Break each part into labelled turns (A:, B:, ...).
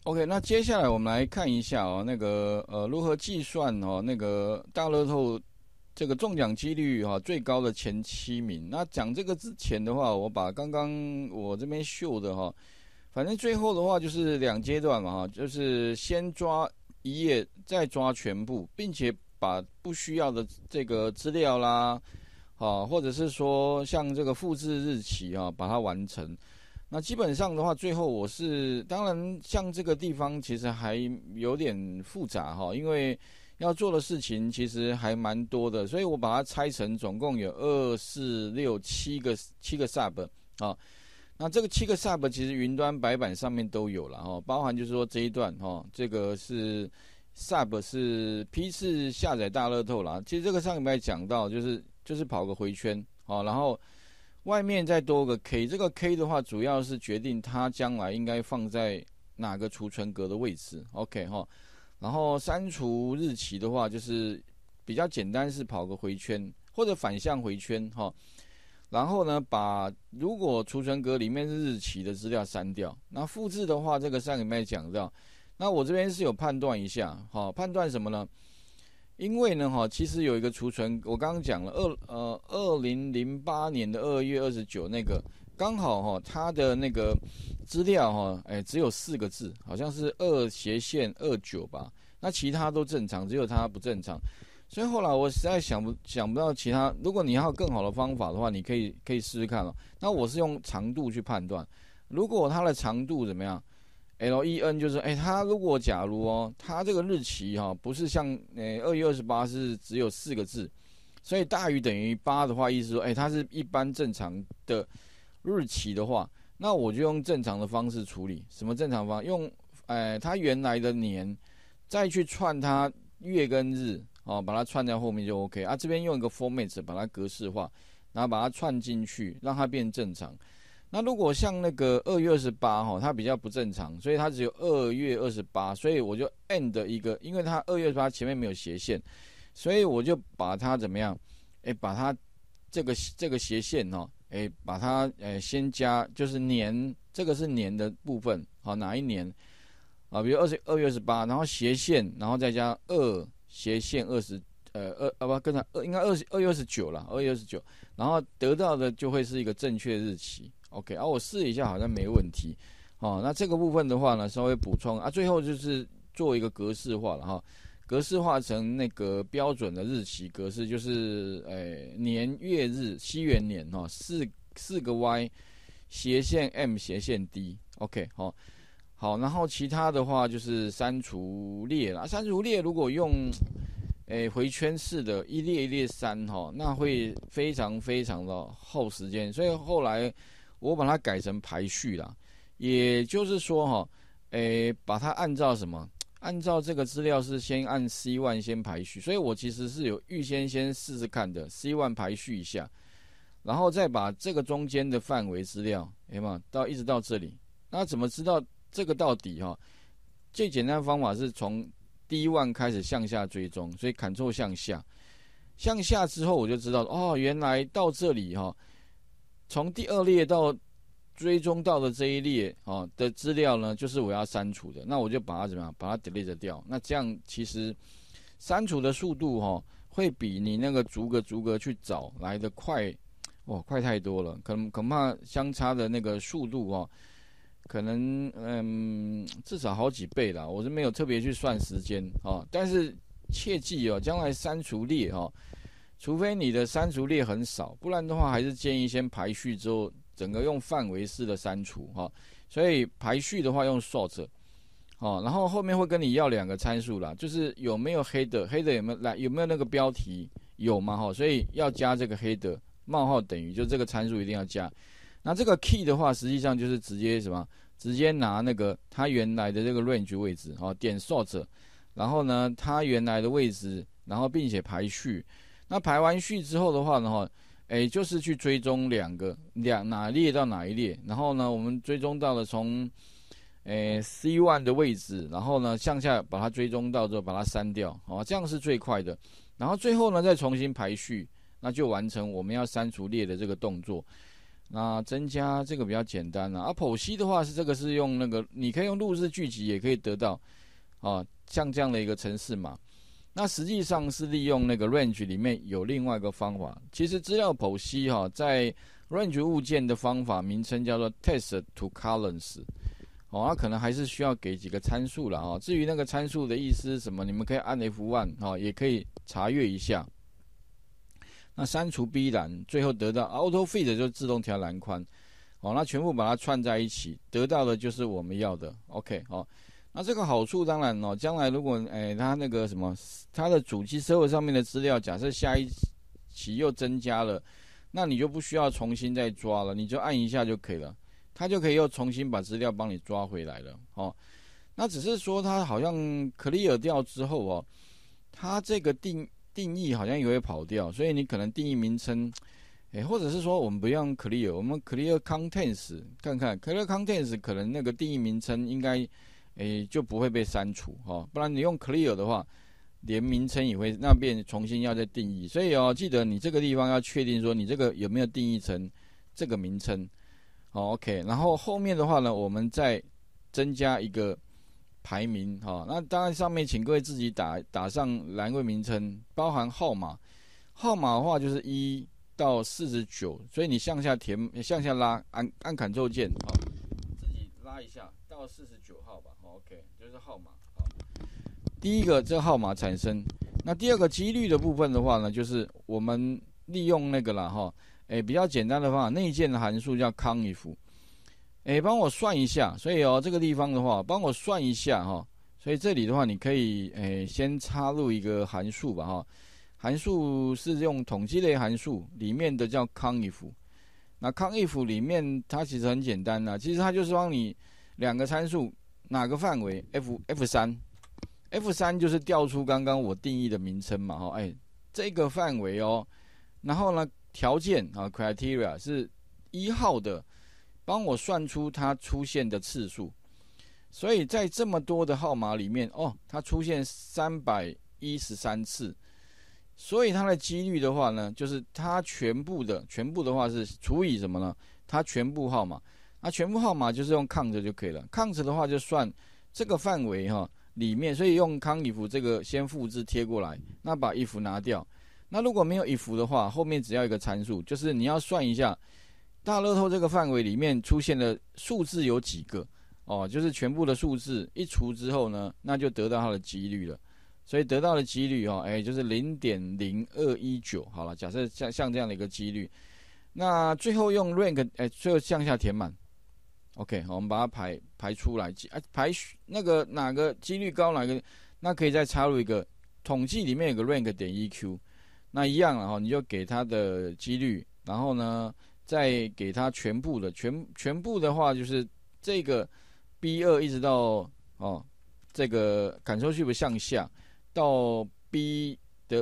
A: OK，那接下来我们来看一下哦，如何计算哦那个大乐透这个中奖几率最高的前7名。那讲这个之前的话，我把刚刚我这边秀的反正最后的话就是2阶段嘛就是先抓一页，再抓全部，并且把不需要的这个资料啦，或者是说像这个复制日期把它完成。那基本上的话，最后当然像这个地方其实还有点复杂因为要做的事情其实还蛮多的，所以我把它拆成总共有2、4、6、7个 sub 那这个7个 sub 其实云端白板上面都有了包含就是说这一段这个是 sub 是批次下载大乐透啦。其实这个上礼拜讲到就是跑个回圈然后外面再多个 K， 这个 K 的话主要是决定它将来应该放在哪个储存格的位置 OK 然后删除日期的话就是比较简单，是跑个回圈或者反向回圈然后呢如果储存格里面是日期的资料删掉。那复制的话，这个上礼拜讲到，那我这边是有判断一下判断什么呢？因为呢其实有一个储存，我刚刚讲了2008年的2月29那个，刚好它的那个资料只有4个字，好像是2/29吧，那其他都正常，只有它不正常。所以后来我实在想不到其他，如果你要更好的方法的话，你可以试试看那我是用长度去判断，如果它的长度怎么样？LEN 就是它如果假如它这个日期不是像2月28是只有4个字，所以大于等于8的话，意思说它是一般正常的日期的话，那我就用正常的方式处理。什么正常方式？用它原来的年再去串它月跟日把它串在后面就 OK 这边用一个 format 把它格式化，然后把它串进去，让它变正常。那如果像那个2月28它比较不正常，所以它只有2月28，所以我就 end 一个，因为它2月28前面没有斜线，所以我就把它怎么样？把它这个斜线把它先加，就是年，这个是年的部分哪一年比如2月28，然后斜线，然后再加2斜线20。跟它应该2月29啦，2月29，然后得到的就会是一个正确日期。OK 我试一下，好像没问题。那这个部分的话呢，稍微补充最后就是做一个格式化了格式化成那个标准的日期格式，就是年月日西元年4个 Y 斜线 M 斜线 D。OK 好，然后其他的话就是删除列啦。删除列如果用回圈式的一列一列删那会非常非常的耗时间，所以后来我把它改成排序啦。也就是说把它按照什么？按照这个资料是先按 C1 先排序，所以我其实是有预先试试看的 ，C1 排序一下，然后再把这个中间的范围资料一直到这里。那怎么知道这个到底最简单的方法是从D1 开始向下追踪，所以 Ctrl 向下之后我就知道原来到这里从第2列到追踪到的这一列的资料呢，就是我要删除的，那我就把它怎么样？把它 delete 掉。那这样其实删除的速度会比你那个逐个去找来的快快太多了，恐怕相差的那个速度可能至少好几倍啦，我是没有特别去算时间但是切记将来删除列除非你的删除列很少，不然的话还是建议先排序之后，整个用范围式的删除所以排序的话用 sort 然后后面会跟你要2个参数啦，就是有没有 header 有没有那个标题有吗所以要加这个 header 冒号等于，就这个参数一定要加。那这个 key 的话，实际上就是直接什么？直接拿那个它原来的这个 range 位置点 sort， 然后呢它原来的位置，然后并且排序。那排完序之后的话呢就是去追踪哪列到哪一列，然后呢我们追踪到了从C1 的位置，然后呢向下把它追踪到之后把它删掉这样是最快的。然后最后呢再重新排序，那就完成我们要删除列的这个动作。 那增加这个比较简单啦。剖析的话这个是用那个，你可以用入式聚集也可以得到像这样的一个程式码。那实际上是利用那个 range 里面有另外一个方法。其实资料剖析在 range 物件的方法名称叫做 test to columns。那可能还是需要给几个参数啦。至于那个参数的意思是什么，你们可以按 F1 也可以查阅一下。那删除 B 栏，最后得到 auto fit 就自动调栏宽。那全部把它串在一起，得到的就是我们要的。OK 那这个好处当然将来如果它那个什么，它的主机 server 上面的资料，假设下一期又增加了，那你就不需要重新再抓了，你就按一下就可以了，它就可以又重新把资料帮你抓回来了。那只是说它好像 clear 掉之后它这个定义好像也会跑掉，所以你可能定义名称，或者是说我们不用 clear， 我们 clear contents 看看 clear contents 可能那个定义名称应该就不会被删除不然你用 clear 的话，连名称也会那边重新要再定义。所以记得你这个地方要确定说你这个有没有定义成这个名称。OK， 然后后面的话呢，我们再增加一个排名那当然上面请各位自己打上栏位名称，包含号码。号码的话就是1到49，所以你向下拉，按 Ctrl 键自己拉一下到49号吧。OK， 就是号码。第一个这个号码产生，那第二个几率的部分的话呢，就是我们利用那个啦比较简单的方法，内建的函数叫 conif。帮我算一下，所以这个地方的话，帮我算一下所以这里的话，你可以先插入一个函数吧函数是用统计类函数里面的叫 conif。那 conif 里面它其实很简单啦，其实它就是帮你两个参数哪个范围 F3 就是调出刚刚我定义的名称嘛这个范围然后呢条件criteria 是1号的，帮我算出它出现的次数。所以在这么多的号码里面它出现313次，所以它的几率的话呢，就是它全部的话是除以什么呢？它全部号码。那全部号码就是用 count 就可以了。count 的话就算这个范围里面，所以用 conif 这个先复制贴过来，那把 if 拿掉。那如果没有 if 的话，后面只要一个参数，就是你要算一下大乐透这个范围里面出现的数字有几个就是全部的数字一除之后呢，那就得到它的几率了。所以得到的几率就是 0.0219。好了，假设像这样的一个几率，那最后用 rank 最后向下填满。OK， 我们把它排出来，排那个哪个几率高哪个，那可以再插入一个统计里面有个 rank 点 EQ， 那一样了你就给它的几率，然后呢再给它全部的全部的话就是这个 B2 一直到这个Ctrl Shift向下到 B 的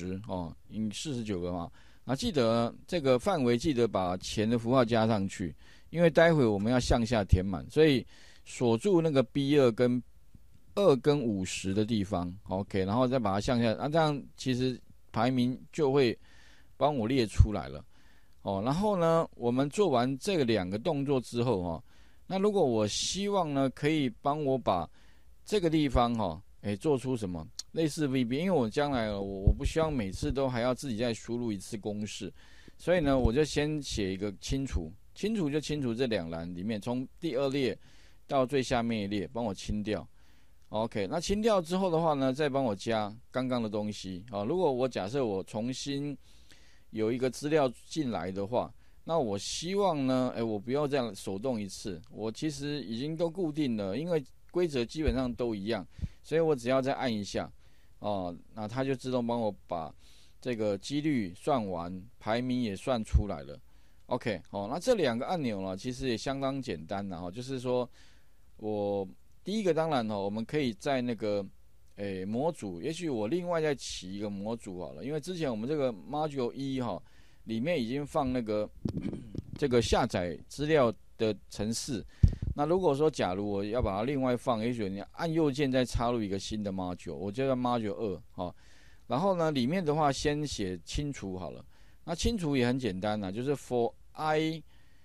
A: 5049个嘛。那记得这个范围记得把前的符号加上去，因为待会我们要向下填满，所以锁住那个 B2 跟2跟50的地方 OK， 然后再把它向下这样其实排名就会帮我列出来了然后呢我们做完这两个动作之后那如果我希望呢可以帮我把这个地方做出什么类似 VB， 因为我将来我不希望每次都还要自己再输入一次公式，所以呢我就先写一个清除就清除这两栏里面，从第2列到最下面一列帮我清掉。 OK， 那清掉之后的话呢，再帮我加刚刚的东西如果我假设我重新有一个资料进来的话，那我希望呢我不要这样手动一次，我其实已经都固定了，因为规则基本上都一样，所以我只要再按一下那它就自动帮我把这个几率算完，排名也算出来了。 OK， 那这两个按钮呢其实也相当简单的就是说我第一个当然我们可以在那个模组，也许我另外再起一个模组好了，因为之前我们这个 Module 1里面已经放那个这个下载资料的程式。那如果说假如我要把它另外放，也许你按右键再插入一个新的 Module， 我就叫 Module 2然后呢里面的话先写清除好了。那清除也很简单就是 for i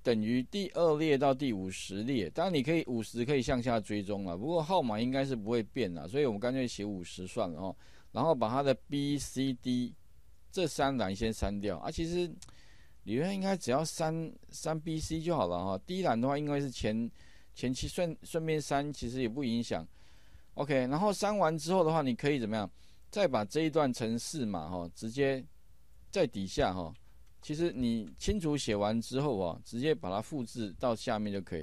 A: 等于第2列到第50列，当然你可以50可以向下追踪了，不过号码应该是不会变啦，所以我们干脆写50算了然后把它的 B、C、D 这3栏先删掉啊。其实理论上应该只要删 B、C 就好了第一栏的话，应该是前期顺便删，其实也不影响。OK， 然后删完之后的话，你可以怎么样？再把这一段程式码直接在底下其实你清楚写完之后直接把它复制到下面就可以，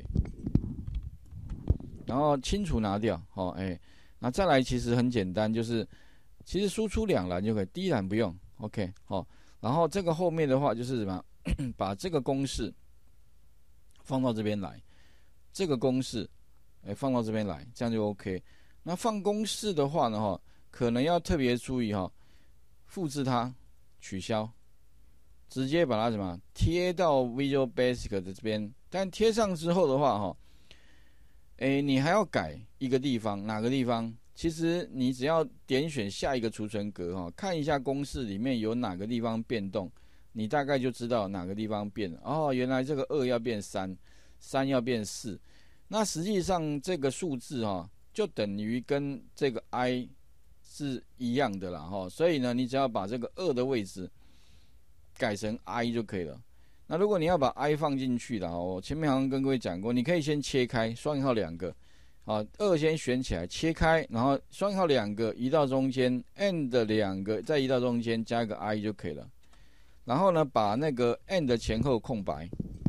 A: 然后清除拿掉那再来其实很简单，就是其实输出2栏就可以，第一栏不用 OK 然后这个后面的话就是什么？把这个公式放到这边来，这个公式放到这边来，这样就 OK。那放公式的话呢可能要特别注意复制它，取消，直接把它什么贴到 Visual Basic 的这边。但贴上之后的话你还要改一个地方，哪个地方？其实你只要点选下一个储存格看一下公式里面有哪个地方变动，你大概就知道哪个地方变了原来这个2要变3， 3要变4。那实际上这个数字就等于跟这个 i 是一样的啦所以呢，你只要把这个2的位置改成 i 就可以了。那如果你要把 i 放进去的我前面好像跟各位讲过，你可以先切开双引号2个2先选起来切开，然后双引号2个移到中间 ，and 2个再移到中间加一个 i 就可以了。然后呢，把那个 and 前后空白。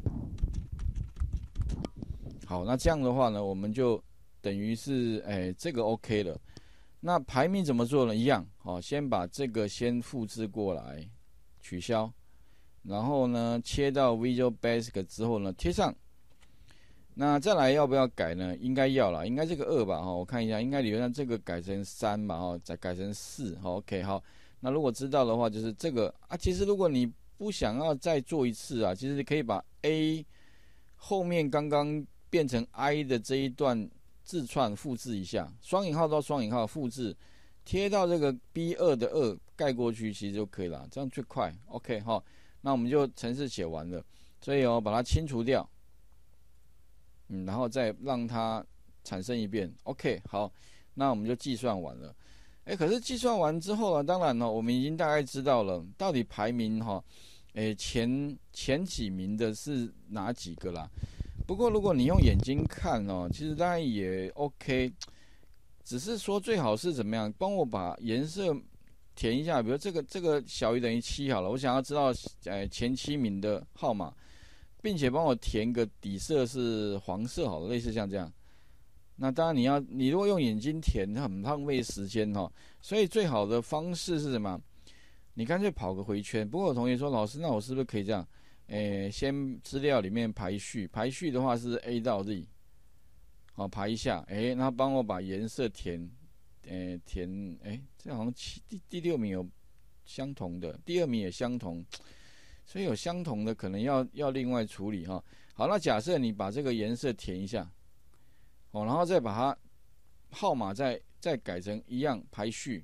A: 好，那这样的话呢，我们就等于是这个 OK 了。那排名怎么做呢？一样先把这个先复制过来，取消，然后呢切到 Visual Basic 之后呢贴上。那再来要不要改呢？应该要啦，应该这个2吧我看一下，应该理论上这个改成3吧再改成4OK 好。那如果知道的话，就是这个其实如果你不想要再做一次其实你可以把 A 后面刚刚变成 I 的这一段字串复制一下，双引号到双引号复制，贴到这个 B2 的2盖过去，其实就可以了，这样最快 OK 那我们就程式写完了，所以把它清除掉，然后再让它产生一遍 OK 好，那我们就计算完了。可是计算完之后当然我们已经大概知道了到底排名前几名的是哪几个啦。不过如果你用眼睛看其实当然也 OK， 只是说最好是怎么样，帮我把颜色填一下，比如这个小于等于7好了，我想要知道前7名的号码，并且帮我填个底色是黄色好了，类似像这样。那当然你如果用眼睛填很浪费时间所以最好的方式是什么？你干脆跑个回圈。不过有同学说，老师，那我是不是可以这样？先资料里面排序的话是 A 到 Z， 排一下，然后帮我把颜色填，这好像第6名有相同的，第2名也相同，所以有相同的可能要另外处理好，那假设你把这个颜色填一下，然后再把它号码再改成一样排序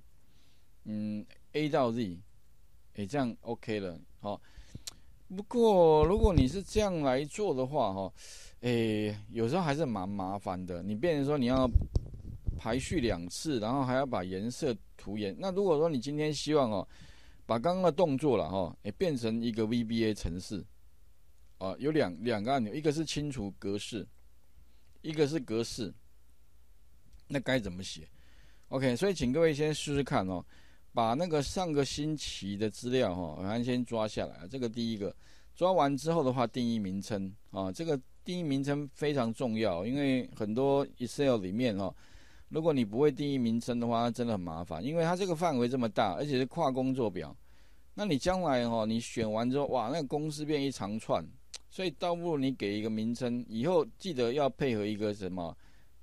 A: ，A 到 Z，这样 OK 了不过如果你是这样来做的话有时候还是蛮麻烦的。你变成说你要排序2次，然后还要把颜色涂颜。那如果说你今天希望把刚刚的动作了变成一个 VBA 程式有两个按钮，一个是清除格式，一个是格式，那该怎么写 ？OK， 所以请各位先试试看把那个上个星期的资料我先抓下来，这个第一个抓完之后的话，定义名称这个定义名称非常重要，因为很多 Excel 里面如果你不会定义名称的话，真的很麻烦，因为它这个范围这么大，而且是跨工作表，那你将来你选完之后，哇，那个公式变一长串，所以倒不如你给一个名称，以后记得要配合一个什么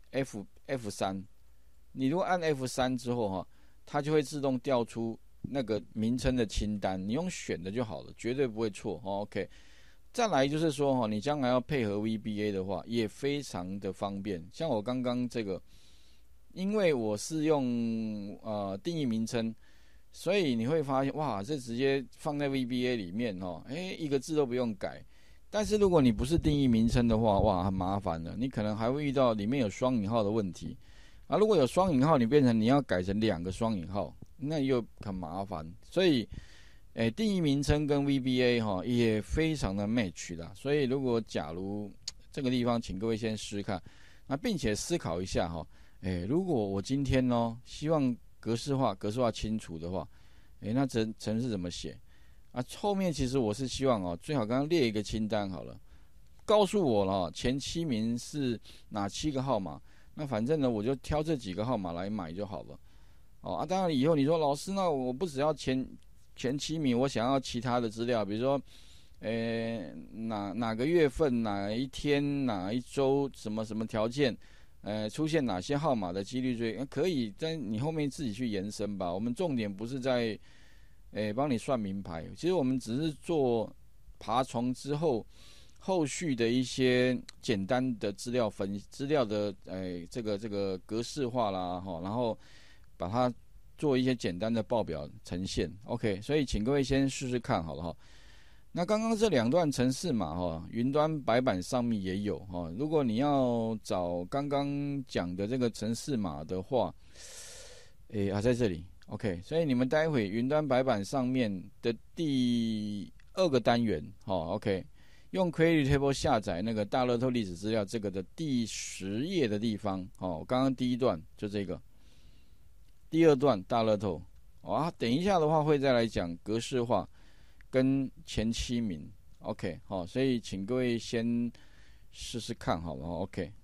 A: F3， 你如果按 F3 之后它就会自动调出那个名称的清单，你用选的就好了，绝对不会错OK。再来就是说你将来要配合 VBA 的话，也非常的方便。像我刚刚这个，因为我是用定义名称，所以你会发现哇，这直接放在 VBA 里面一个字都不用改。 但是如果你不是定义名称的话，哇，很麻烦的，你可能还会遇到里面有双引号的问题啊。如果有双引号，你变成你要改成2个双引号，那又很麻烦。所以，定义名称跟 VBA 哈也非常的 match 啦。所以假如这个地方，请各位先试试看，那并且思考一下哈，如果我今天希望格式化清楚的话，那程式怎么写？啊，后面其实我是希望最好刚刚列一个清单好了，告诉我了前7名是哪7个号码，那反正呢我就挑这几个号码来买就好了。当然以后你说老师，那我不只要前7名，我想要其他的资料，比如说，哪个月份、哪一天、哪一周，什么什么条件，出现哪些号码的几率最可以，但你后面自己去延伸吧。我们重点不是在，帮你算名牌，其实我们只是做爬虫之后，后续的一些简单的资料的，这个格式化啦，然后把它做一些简单的报表呈现 ，OK， 所以请各位先试试看好了哈。那刚刚这2段程式码云端白板上面也有如果你要找刚刚讲的这个程式码的话，在这里 ，OK， 所以你们待会云端白板上面的第2个单元，OK， 用 Query Table 下载那个大乐透历史资料这个的第10页的地方，刚刚第1段就这个。第2段大乐透，等一下的话会再来讲格式化跟前7名 ，OK， 所以请各位先试试看好了 ，OK。